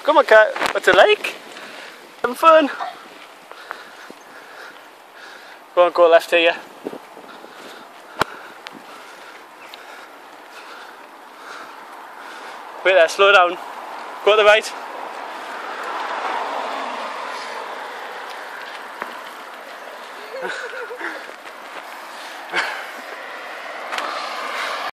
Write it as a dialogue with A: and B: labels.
A: Come on, cat. What's it like? Having fun? Go on, go left here. Wait there, slow down. Go to the right.